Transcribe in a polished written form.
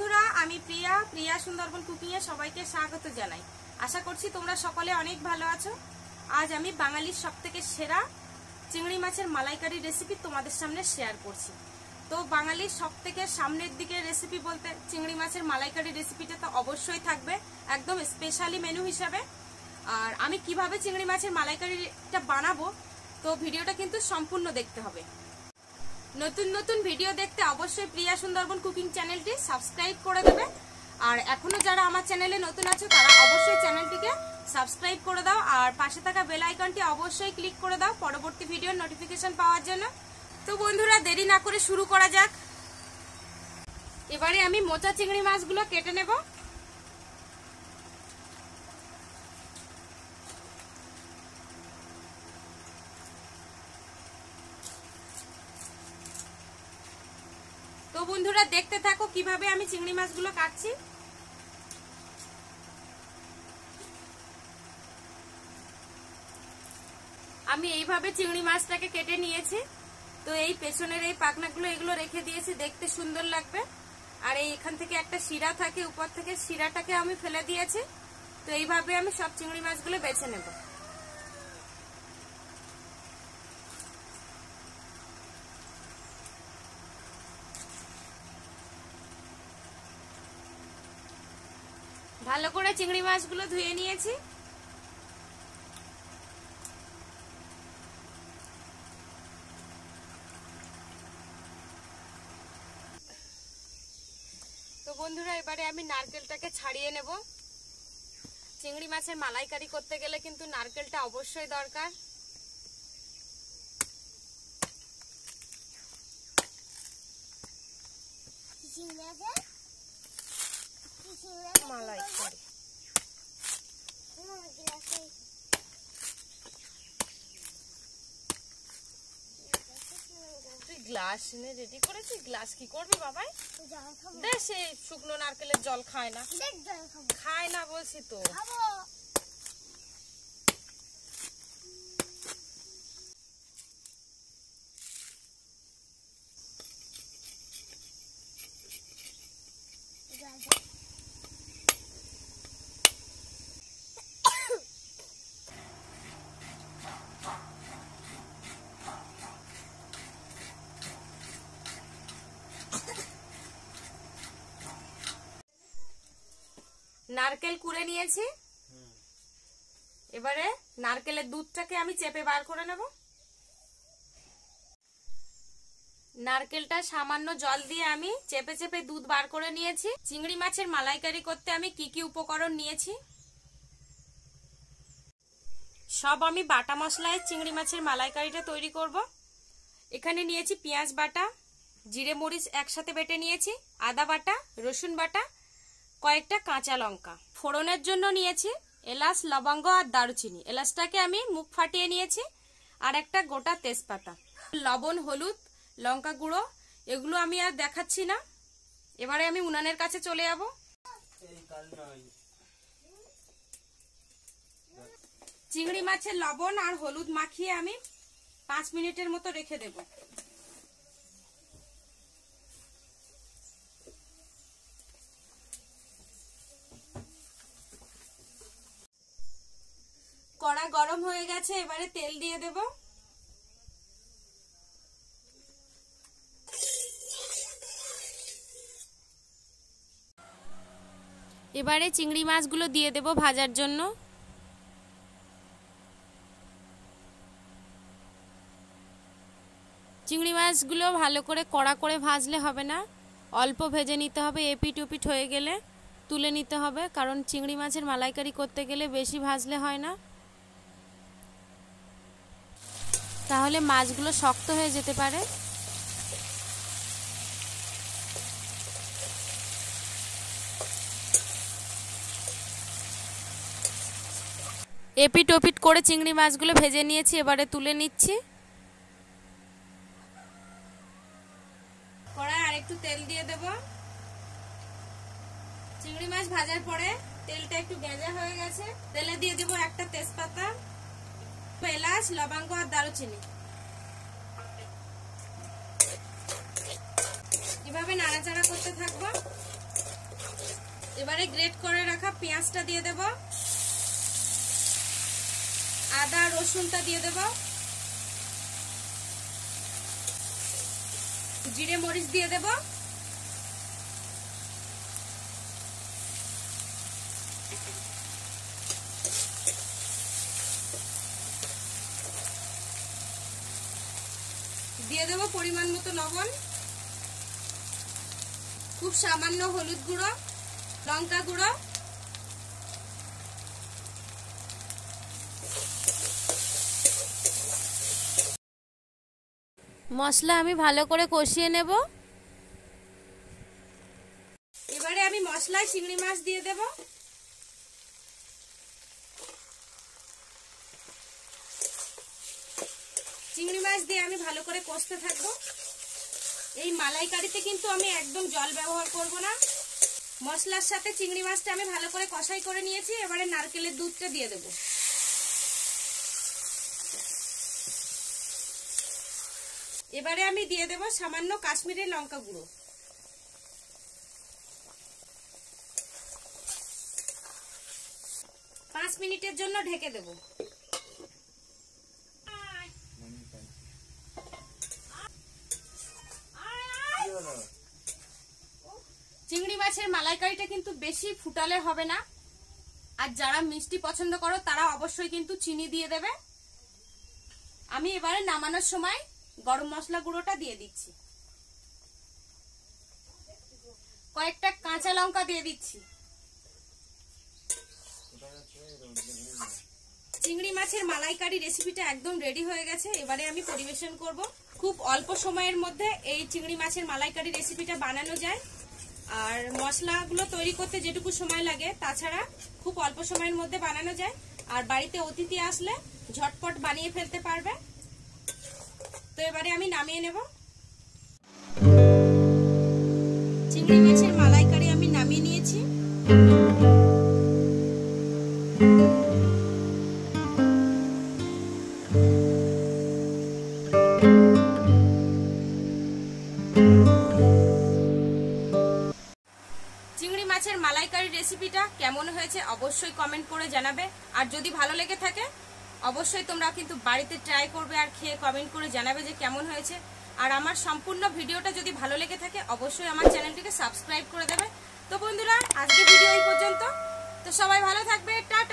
বন্ধুরা, আমি প্রিয়া সুন্দরবন কুকিং এ সবাইকে স্বাগত জানাই। আশা করছি তোমরা সকলে অনেক ভালো আছো। আজ আমি বাঙালির সবথেকে সেরা চিংড়ি মাছের মালাইকারি রেসিপি তোমাদের সামনে শেয়ার করছি। তো বাঙালির সবথেকে সামনের দিকে রেসিপি বলতে চিংড়ি মাছের মালাইকারি রেসিপিটা তো অবশ্যই থাকবে একদম স্পেশালি মেনু হিসাবে। আর আমি কিভাবে চিংড়ি মাছের মালাইকারিটা বানাবো, তো ভিডিওটা কিন্তু সম্পূর্ণ দেখতে হবে। নতুন নতুন ভিডিও দেখতে অবশ্যই প্রিয়া সুন্দরবন কুকিং চ্যানেলটি সাবস্ক্রাইব করে দেবে। আর এখনো যারা আমার চ্যানেলে নতুন আছো তারা অবশ্যই চ্যানেলটিকে সাবস্ক্রাইব করে দাও, আর পাশে থাকা বেল আইকনটি অবশ্যই ক্লিক করে দাও পরবর্তী ভিডিওর নোটিফিকেশন পাওয়ার জন্য। তো বন্ধুরা, দেরি না করে শুরু করা যাক। এবারে আমি মোচা চিংড়ি মাছগুলো কেটে নেব। তো বন্ধুরা, দেখতে থাকো কিভাবে আমি চিংড়ি মাছগুলো কাটছি। আমি এইভাবে চিংড়ি মাছটাকে কেটে নিয়েছি। তো এই পেছনের এই পাখনাগুলো এগুলো রেখে দিয়েছি, দেখতে সুন্দর লাগবে। আর এই এখান থেকে একটা শিরা থাকে, উপর থেকে শিরাটাকে আমি ফেলে দিয়েছি। তো এইভাবে আমি সব চিংড়ি মাছগুলো বেছে নেব। ভালো করে চিংড়ি মাছগুলো ধুয়ে নিয়েছি। তো বন্ধুরা, এবারে আমি নারকেলটাকে ছাড়িয়ে নেব। চিংড়ি মাছের মালাইকারি করতে গেলে কিন্তু নারকেলটা অবশ্যই দরকার। মালাইকারি গ্লাস এনে রেডি করেছি। গ্লাস কি করবি বাবাই? সে শুকনো নারকেলের জল খায় না, খায় না বলছি তো। নারকেল কুড়ে নিয়েছি। এবারে নারকেলের দুধটাকে আমি চেপে বার করে নেব। নারকেলটা সামান্য জল দিয়ে আমি চেপে চেপে দুধ বার করে নিয়েছি। চিংড়ি মাছের মালাইকারি করতে আমি কি কি উপকরণ নিয়েছি সব আমি বাটা মশলায় চিংড়ি মাছের মালাইকারিটা তৈরি করব। এখানে নিয়েছি পেঁয়াজ বাটা, জিরে মরিচ একসাথে বেটে নিয়েছি, আদা বাটা, রসুন বাটা, কয়েকটা কাঁচা লঙ্কা। ফোড়নের জন্য নিয়েছি এলাচ, লবঙ্গ আর দারুচিনি। এলাচটাকে আমি মুখ ফাটিয়ে নিয়েছি, আর একটা গোটা তেজপাতা। লবণ, হলুদ, লঙ্কা গুঁড়ো এগুলো আমি আর দেখাচ্ছি না। এবারে আমি উনানের কাছে চলে যাব। চিংড়ি মাছের লবণ আর হলুদ মাখিয়ে আমি 5 মিনিটের মতো রেখে দেব। কড়া গরম হয়ে গেছে, এবারে তেল দিয়ে দেব। এবারে চিংড়ি মাছগুলো দিয়ে দেব ভাজার জন্য। চিংড়ি মাছগুলো ভালো করে কড়া করে ভাজলে হবে না, অল্প ভেজে নিতে হবে। এপিট ওপিট হয়ে গেলে তুলে নিতে হবে, কারণ চিংড়ি মাছের মালাইকারি করতে গেলে বেশি ভাজলে হয় না, তাহলে মাছগুলো শক্ত হয়ে যেতে পারে। এপিট ওপিট করে চিংড়ি মাছগুলো ভেজে নিয়েছি, এবারে তুলে নিচ্ছি। কড়ায় আর একটু তেল দিয়ে দেব। চিংড়ি মাছ ভাজার পরে তেলটা একটু গেঁজা হয়ে গেছে, তেলে দিয়ে দেব একটা তেজপাতা, এলাচ, লবঙ্গ আর দারুচিনি। এভাবে নাড়াচাড়া করতে থাকবো। এবারে গ্রেট করে রাখা পেঁয়াজটা দিয়ে দেব, আদা রসুনটা দিয়ে দেব, জিরে মরিচ দিয়ে দেব, দিয়ে দেব পরিমাণ মতো লবণ, খুব সামান্য হলুদ গুঁড়ো, লঙ্কা গুঁড়ো, মশলা আমি ভালো করে কষিয়ে নেব। এবারে আমি মশলায় চিংড়ি মাছ দিয়ে দেব, চিংড়ি মাছ দিয়ে আমি ভালো করে কষতে থাকবো। এই মালাইকারিতে কিন্তু আমি একদম জল ব্যবহার করব না। মশলার সাথে চিংড়ি মাছটা আমি ভালো করে কষাই করে নিয়েছি। এবারে নারকেলের দুধটা দিয়ে দেব। এবারে আমি দিয়ে দেব সামান্য কাশ্মীরি লঙ্কা গুঁড়ো। পাঁচ মিনিটের জন্য ঢেকে দেব। চিংড়ি মাছের মালাইকারিটা কিন্তু বেশি ফুটালে হবে না, আর যারা মিষ্টি পছন্দ করো তারা অবশ্যই কিন্তু চিনি দিয়ে দেবে। আমি এবারে নামানোর সময় গরম মশলা গুঁড়োটা দিয়ে দিচ্ছি, কয়েকটা কাঁচা লঙ্কা দিয়ে দিচ্ছি। চিংড়ি মাছের মালাইকারি রেসিপিটা একদম রেডি হয়ে গেছে। এবারে আমি পরিবেশন করব। খুব অল্প সময়ের মধ্যে এই চিংড়ি মাছের মালাইকারি রেসিপিটা বানানো যায়, আর মশলাগুলো তৈরি করতে যেটুকু সময় লাগে তাছাড়া খুব অল্প সময়ের মধ্যে বানানো যায়, আর বাড়িতে অতিথি আসলে ঝটপট বানিয়ে ফেলতে পারবে। তো এবারে আমি নামিয়ে নেব। চিংড়ি মাছের মালাইকারি আমি নামিয়ে নিয়েছি। চিংড়ি মাছের মালাইকারি রেসিপিটা কেমন হয়েছে অবশ্যই কমেন্ট করে জানাবে, আর যদি ভালো লেগে থাকে অবশ্যই তোমরা কিন্তু বাড়িতে ট্রাই করবে আর খেয়ে কমেন্ট করে জানাবে যে কেমন হয়েছে। আর আমার সম্পূর্ণ ভিডিওটা যদি ভালো লেগে থাকে অবশ্যই আমার চ্যানেলটিকে সাবস্ক্রাইব করে দেবে। তো বন্ধুরা, আজকে ভিডিও এই পর্যন্ত। তো সবাই ভালো থাকবে, টাটা।